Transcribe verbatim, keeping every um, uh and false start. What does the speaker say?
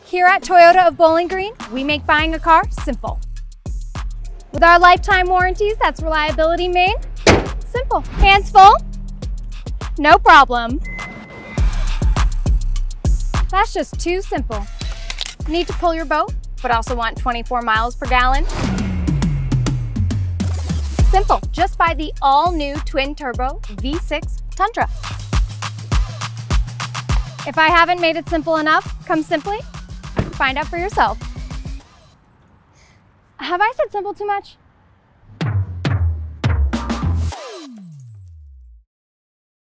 Here at Toyota of Bowling Green, we make buying a car simple. With our lifetime warranties, that's reliability made simple. Hands full? No problem. That's just too simple. Need to pull your boat, but also want twenty-four miles per gallon? Simple. Just buy the all-new twin-turbo V six Tundra. If I haven't made it simple enough, come simply find out for yourself. Have I said simple too much?